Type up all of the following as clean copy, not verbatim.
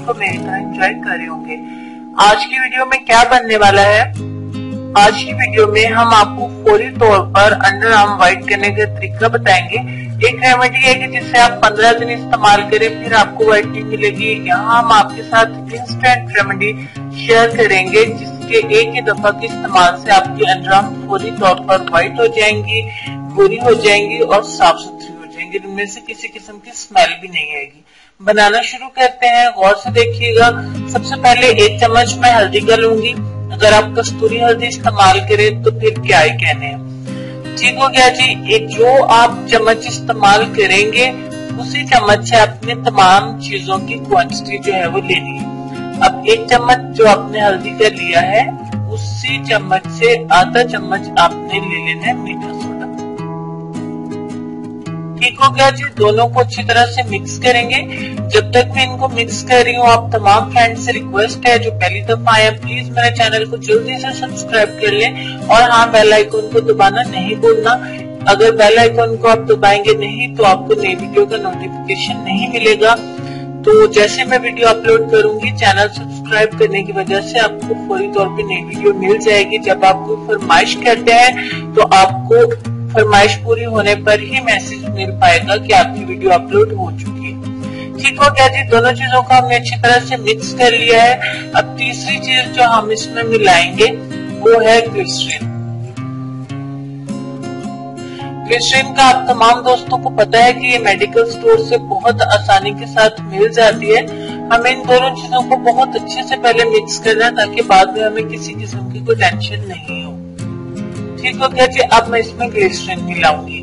को मेरी तरह एंजॉय कर रहे होंगे। आज की वीडियो में क्या बनने वाला है, आज की वीडियो में हम आपको फौरी तौर पर अंडर आर्म व्हाइट करने का तरीका बताएंगे। एक रेमेडी है कि जिसे आप 15 दिन इस्तेमाल करें फिर आपको व्हाइटनिंग मिलेगी। यहाँ हम आपके साथ इंस्टेंट रेमेडी शेयर करेंगे जिसके एक ही दफा के इस्तेमाल से आपकी अंडर आर्म फौरी तौर पर व्हाइट हो जाएंगी, गोरी हो जाएंगी और साफ सुथरी हो जाएंगी। इनमें से किसी किस्म की स्मेल भी नहीं आएगी। बनाना शुरू करते हैं, गौर से देखिएगा। सबसे पहले 1 चम्मच मैं हल्दी का लूंगी। अगर आप कस्तूरी हल्दी इस्तेमाल करें तो फिर क्या ही कहने हैं। ठीक हो गया जी। एक जो आप चम्मच इस्तेमाल करेंगे उसी चम्मच से अपने तमाम चीजों की क्वांटिटी जो है वो लेनी है। अब 1 चम्मच जो आपने हल्दी का लिया है उसी चम्मच से आधा चम्मच आपने ले लेना है मीठा सोडा। ठीक हो गया जी। दोनों को अच्छी तरह से मिक्स करेंगे। जब तक मैं इनको मिक्स कर रही हूँ, आप तमाम फ्रेंड से रिक्वेस्ट है जो पहली दफा आए प्लीज मेरे चैनल को जल्दी से सब्सक्राइब कर लें और हाँ, बेल आइकन को दबाना नहीं भूलना। अगर बेल आइकन को आप दबाएंगे नहीं तो आपको नई वीडियो का नोटिफिकेशन नहीं मिलेगा। तो जैसे मैं वीडियो अपलोड करूंगी, चैनल सब्सक्राइब करने की वजह से आपको फौरी तौर पे नई वीडियो मिल जाएगी। जब आप कोई फरमाइश करते हैं तो आपको फरमाइश पूरी होने पर ही मैसेज मिल पाएगा कि आपकी वीडियो अपलोड हो चुकी है। ठीक हो गया जी। दोनों चीजों को हमने अच्छी तरह से मिक्स कर लिया है। अब तीसरी चीज जो हम इसमें मिलाएंगे वो है ग्लिसरीन। ग्लिसरीन का आप तमाम दोस्तों को पता है कि ये मेडिकल स्टोर से बहुत आसानी के साथ मिल जाती है। हमें इन दोनों चीजों को बहुत अच्छे से पहले मिक्स करना है ताकि बाद में हमें किसी किस्म की कोई टेंशन नहीं हो। ठीक हो गया जी। अब मैं इसमें ग्लिसरीन मिलाऊंगी।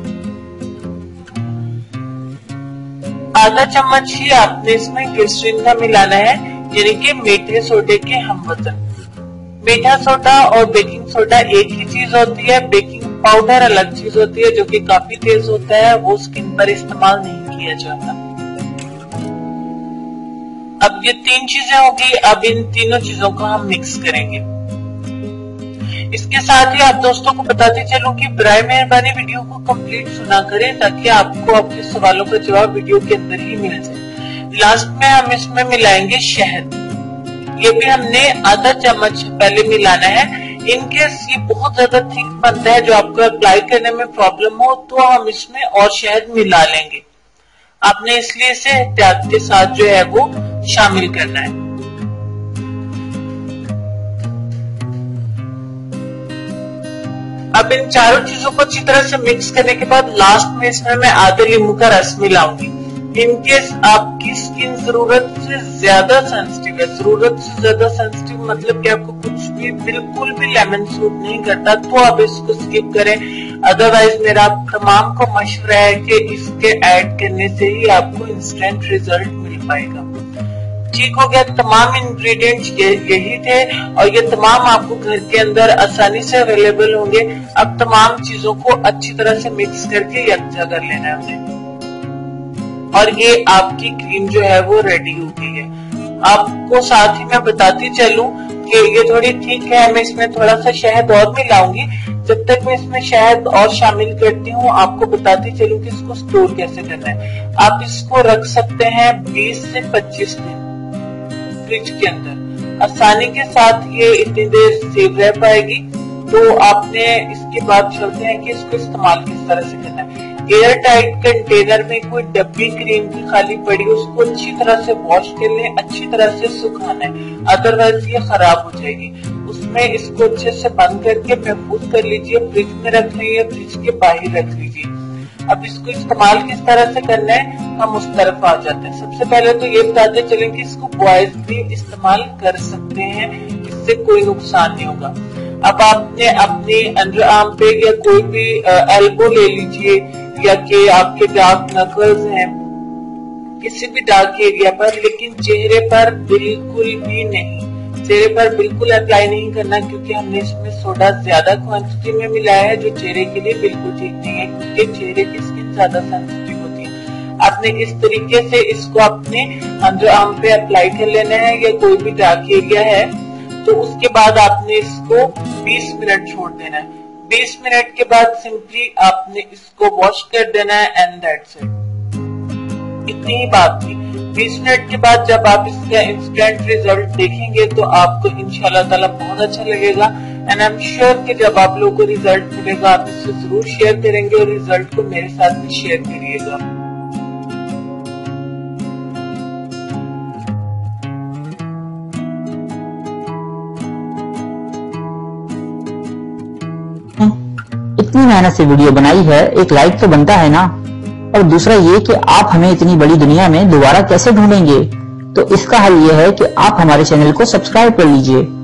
आधा चम्मच ही आपने इसमें ग्लिसरीन का मिलाना है, यानी कि मीठे सोडे के हमवजन। मीठा सोडा और बेकिंग सोडा एक ही चीज होती है, बेकिंग पाउडर अलग चीज होती है जो कि काफी तेज होता है, वो स्किन पर इस्तेमाल नहीं किया जाता। अब ये 3 चीजें होगी। अब इन तीनों चीजों को हम मिक्स करेंगे। इसके साथ ही आप दोस्तों को बताते चलूं कि बराए मेहरबानी वीडियो को कंप्लीट सुना करें ताकि आपको आपके सवालों का जवाब वीडियो के अंदर ही मिल जाए। लास्ट में हम इसमें मिलाएंगे शहद। ये भी हमने आधा चम्मच पहले मिलाना है। इनकेस ये बहुत ज्यादा थिक बनता है जो आपको अप्लाई करने में प्रॉब्लम हो तो हम इसमें और शहद मिला लेंगे। आपने इसलिए इसे एहतियात के साथ जो है वो शामिल करना है। अब इन चारों चीजों को अच्छी तरह से मिक्स करने के बाद लास्ट में इसमें मैं आधे नींबू का रस मिलाऊंगी। इनकेस आपकी स्किन जरूरत से ज्यादा सेंसिटिव है, जरूरत से ज्यादा सेंसिटिव मतलब कि आपको कुछ भी बिल्कुल भी लेमन सूट नहीं करता तो आप इसको स्किप करें। अदरवाइज मेरा तमाम को मशवरा है कि इसके ऐड करने से ही आपको इंस्टेंट रिजल्ट मिल पाएगा। ठीक हो गया। तमाम इंग्रेडिएंट्स यही थे और ये तमाम आपको घर के अंदर आसानी से अवेलेबल होंगे। अब तमाम चीजों को अच्छी तरह से मिक्स करके यकजा कर लेना है हमने और ये आपकी क्रीम जो है वो रेडी हो गई है। आपको साथ ही मैं बताती चलूं कि ये थोड़ी ठीक है, मैं इसमें थोड़ा सा शहद और मिलाऊंगी। जब तक मैं इसमें शहद और शामिल करती हूँ आपको बताती चलूं कि इसको स्टोर कैसे करना है। आप इसको रख सकते हैं 20 से 25 दिन फ्रिज के अंदर। आसानी के साथ ये इतनी देर सेव रह पाएगी। तो आपने इसके बाद चलते हैं कि इसको इस्तेमाल किस तरह से करना है। एयर टाइट कंटेनर में कोई डब्बी क्रीम की खाली पड़ी उसको अच्छी तरह से वॉश कर लें, अच्छी तरह से सुखाना है, अदरवाइज ये खराब हो जाएगी। उसमें इसको अच्छे से बंद करके महफूज कर लीजिए, फ्रिज में रख लीजिए, फ्रिज के बाहर रख लीजिए। अब इसको इस्तेमाल किस तरह से करना है हम उस तरफ आ जाते हैं। सबसे पहले तो ये बताते चलें कि इसको बॉयज भी इस्तेमाल कर सकते हैं, इससे कोई नुकसान नहीं होगा। अब आपने अपने अंडर आर्म पे या कोई भी एल्बो ले लीजिए या कि आपके डार्क नकल्स हैं किसी भी डार्क एरिया पर, लेकिन चेहरे पर बिल्कुल भी नहीं, चेहरे पर बिल्कुल अप्लाई नहीं करना क्योंकि हमने इसमें सोडा ज्यादा क्वांटिटी में मिलाया है जो चेहरे के लिए बिल्कुल ठीक नहीं है क्योंकि चेहरे की स्किन ज्यादा सेंसिटिव होती है। आपने इस तरीके से इसको अपने अंडर आर्म पे अप्लाई कर लेना है या कोई भी डार्क एरिया है तो उसके बाद आपने इसको 20 मिनट छोड़ देना है। 20 मिनट के बाद सिंपली आपने इसको वॉश कर देना है एंड दैट्स इट। इतनी ही बात थी। 20 मिनट के बाद जब आप इसका इंस्टेंट रिजल्ट देखेंगे तो आपको इंशाल्लाह ताला बहुत अच्छा लगेगा। एंड आई एम श्योर कि जब आप लोगों को रिजल्ट मिलेगा आप इससे जरूर शेयर करेंगे और रिजल्ट को मेरे साथ भी शेयर करिएगा। इतनी मेहनत से वीडियो बनाई है, एक लाइक तो बनता है ना। और दूसरा ये कि आप हमें इतनी बड़ी दुनिया में दोबारा कैसे ढूंढेंगे, तो इसका हल ये है कि आप हमारे चैनल को सब्सक्राइब कर लीजिए।